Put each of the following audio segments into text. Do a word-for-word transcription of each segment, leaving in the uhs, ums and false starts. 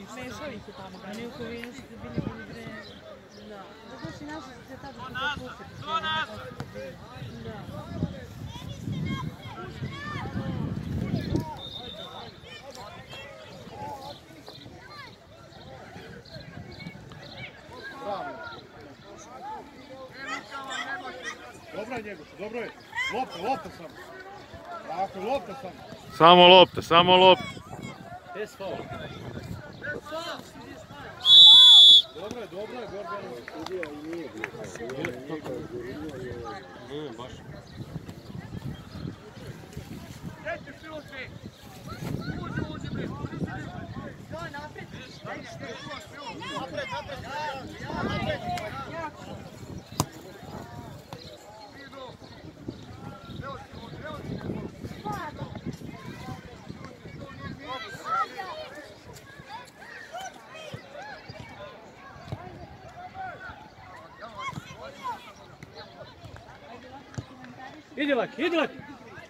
Mešovi su tamo, a ne u Kovinu su bili bili bre... Da. Zato si naši se tada su to pustiti. To nas! Da. Dobro je Njegoš, dobro je. Lopta, lopta samo. Tako, lopta samo. Samo lopta, samo lopta. Bez faul. Dobro je, dobro je, Gordano. Sudija i nije bio. Nije baš. Dajte Filofi! Uđe, uđe, bre, uđe, uđe. Daj, napred. Napred, napred. Napred. Idi Laki, idi Laki!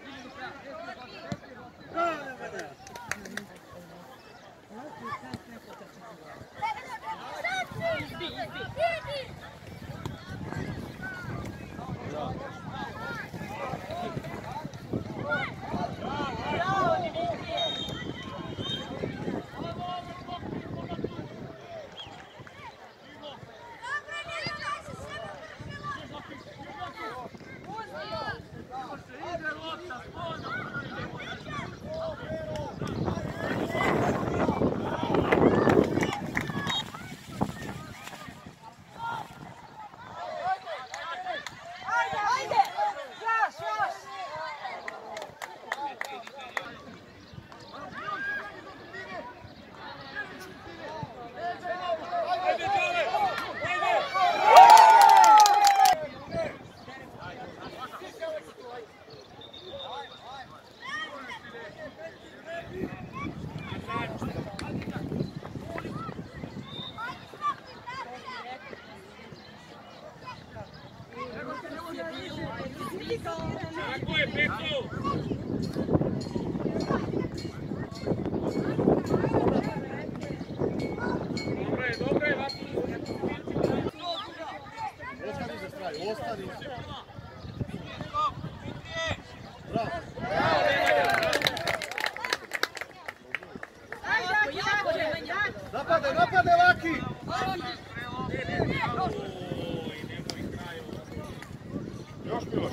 Tako je, Peko! Dobro je, dobro je, Vaki! Ostani za straj, ostani. Bravo! Napade, napade, Vaki! Još Miloš.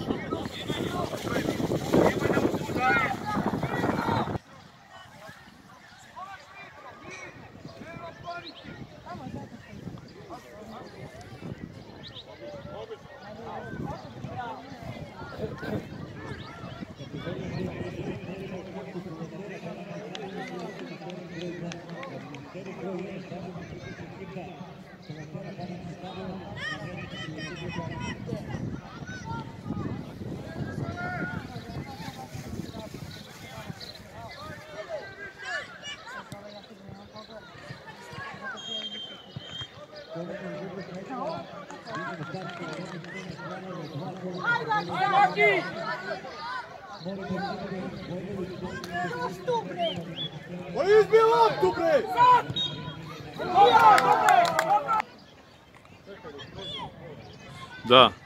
Pa izbij loptu, bre! Da.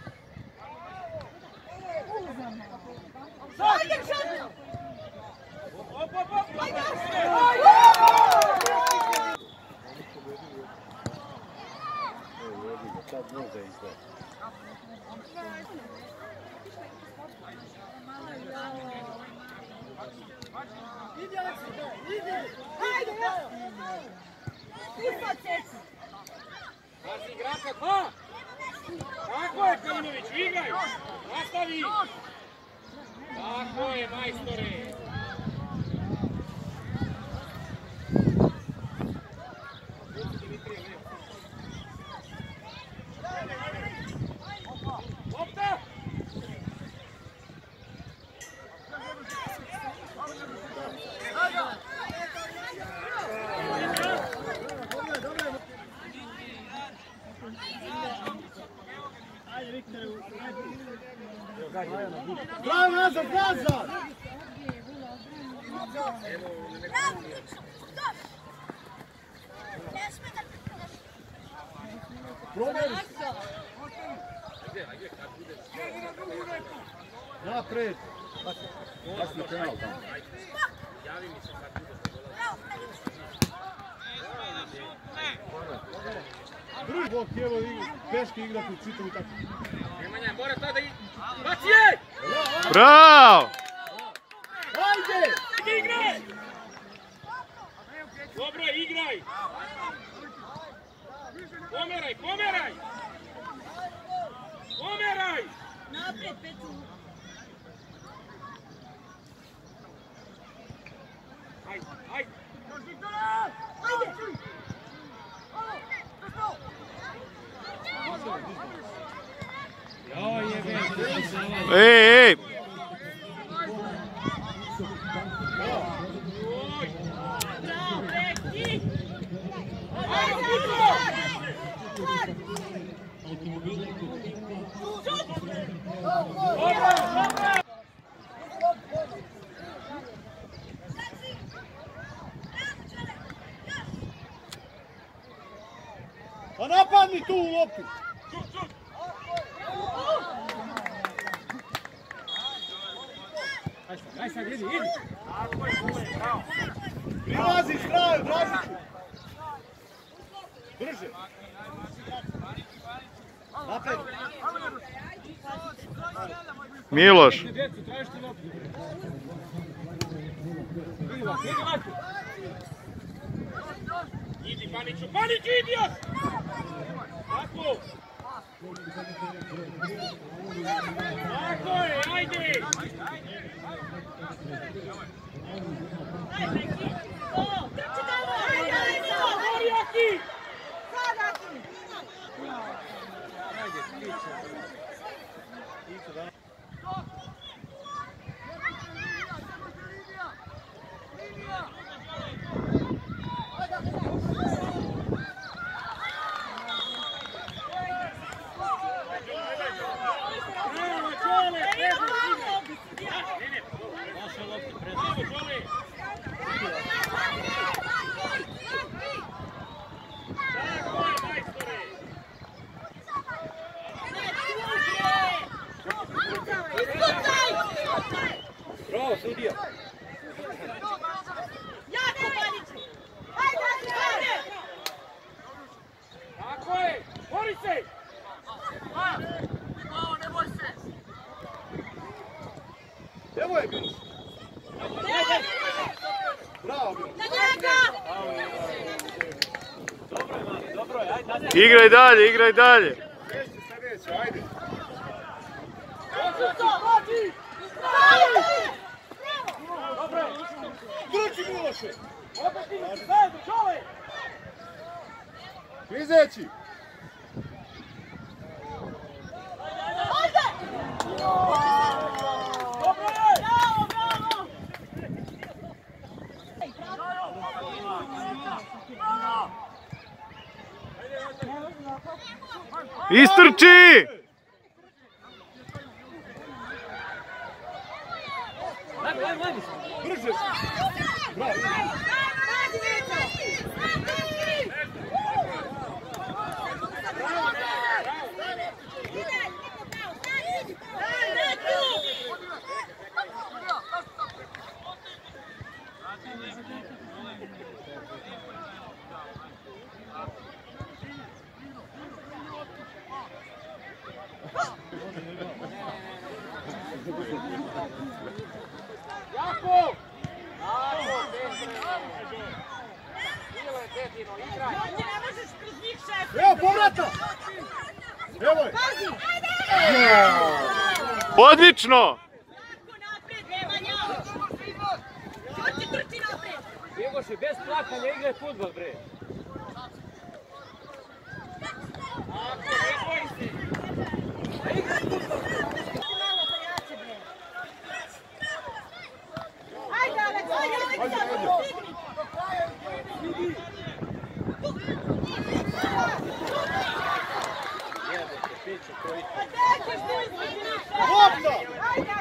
Pazi igrača dva! Tako je, Kalinović, igraj! Nastavi! Tako je, majstore! Lopta! Bravo, nazad, nazad! provjeri. Napred. Kasni penal tamo. Drugi bok je, evo peške igrati čitavu tako. Nemanja, mora to da i... Baci je! Bravo! Ajde! Igraj! Dobro, igraj! Pomeraj, pomeraj! Pomeraj! Napred, Petu. Ajde, ajde! Ej, ej! Bravo, Peti. Pa napadni tu u loptu! Aj sad, idi, idi! Tako je, bravo! Prilazi s kraju, Dražiću! Brže! Napred! Miloš! Djecu, tražite loptu! Idi ovako, idi ovako! Idi, Paniću, Paniću, idi još! Tako! Tako je, ajde! Morjaki! Bravo, sudija! Jako, Paniću. Ajde, ajde! Tako je! Bori se! Evo je Miloš! Bravo, Miloš! Na njega! Igraj dalje, igraj dalje! Sljedeće, sljedeće, ajde! Druči Miloše! Opet ti zajedno, čove! Klizeći! Dobro je! Bravo, bravo! Istrči! Brže! Bravo! Jako! Igraj! Ne možeš kroz njih, šef. Evo, povrata! Evo je! Pazi! Odlično! Tako napred, Nemanja! Trči, trči napred! Bjegoše, bez plakanja igraj fudbal, bre! Tako, ne boj se! Malo pojače, bre! Ajde, Aleks, ajde, Aleks, stigni! Pa nećeš ti izgledati! Lopta! Ajde!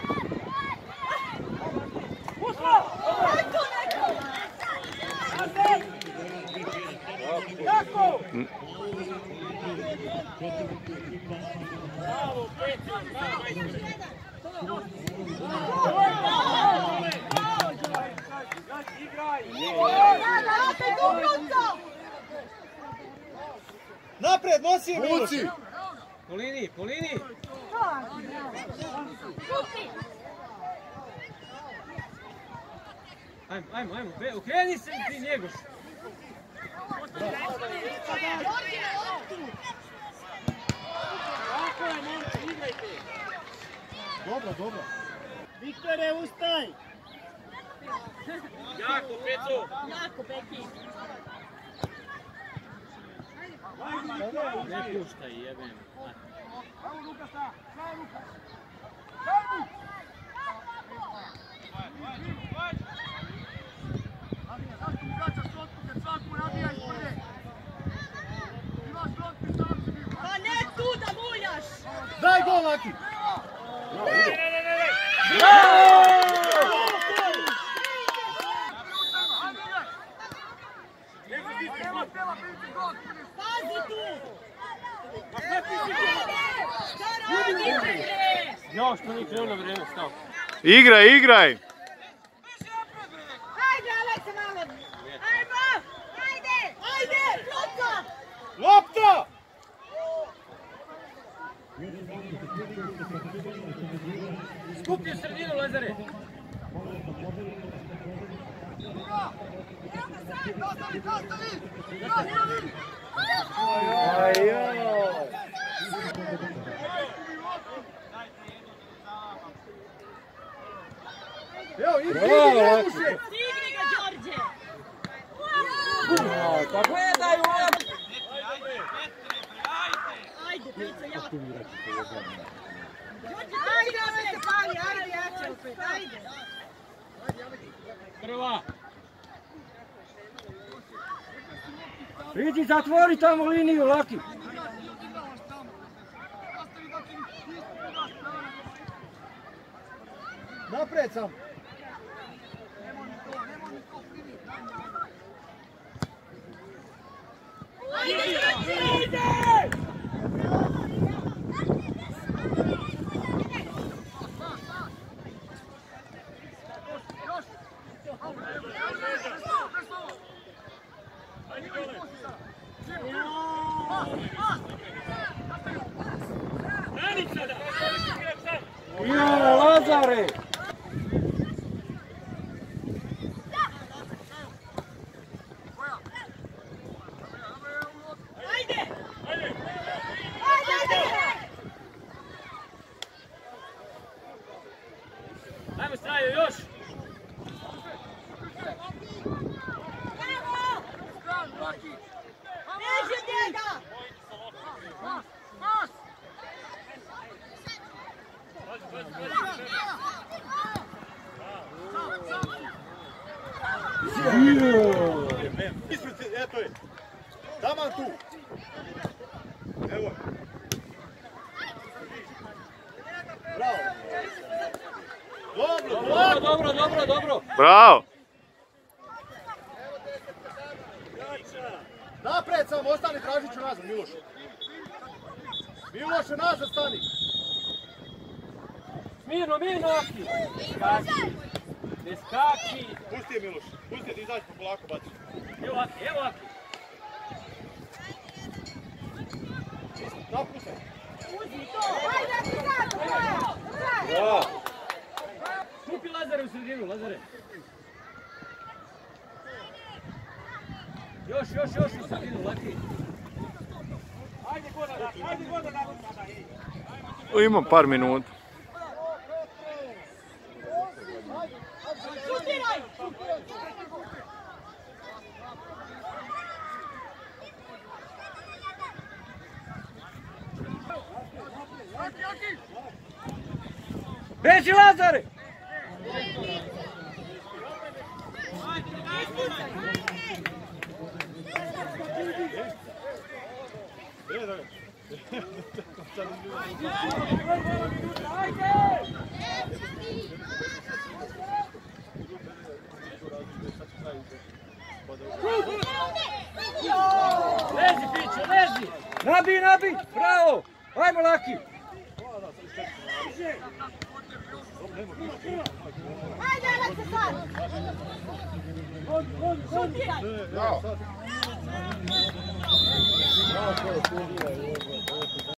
Ušla! Neko, neko! Tako! Bravo, Pećo, bravo, ajde! Napred, nosi je Miloš! Po liniji, po liniji! Ajmo, ajmo, ajmo, okreni se ti Njegoš! Tako je, momci, igrajte! Dobro, dobro. Viktore, ustaj! Jako, Peco! Jako, Peki. Ne puštaj, jebem. Bravo, Lukasa! Bravo, Lukas! Pa ne tu da muljaš! Daj gol, Laki! Pazi tu! Još to nije krenuo na vrijeme, stao. Igraj, igraj! Ajde, Aleksa, malo! Ajmo! Ajde! Ajde! Lopta! Lopta! Skupi u sredinu, Lazare! Evo, idi, idi, Ljebuše! Stigni ga, Đorđe! Gledaj u ovo! Ajde, Peco, ja! Ajde, ono se pali, ajde, jače opet, ajde! Prva! Idi, zatvori tamo liniju, Laki. Napred sam! Ajde, Đorđe! Jo, Lazare! Ajde! Ajde, ajde! Ajmo, Strajo, još! Neži njega! Ispred, eto je! Taman tu! Evo! Bravo! Dobro, Dobro, dobro, dobro, dobro! Bravo! napred sam, ostani, tražit ću nazad, Miloš. Miloše, nazad stani! Mirno, mirno, Aki! Skaki! Ne skaki! Pusti je, Miloš, pusti je da izađi pa polako baci. Evo Aki, evo Aki! Napuštaj! Uzmi to! Ajde, ti zato! Bravo! Skupi Lazare u sredinu, Lazare! Još, još, još u sredinu, Laki! Ajde, Godan, ajde, Godan, Imam par minuta. Šutiraj! Beži, Lazare! Ajde! Nabi, nabi, bravo! Ajmo, Laki! Ajde, Aleksa, sad! Šutiraj! Bravo.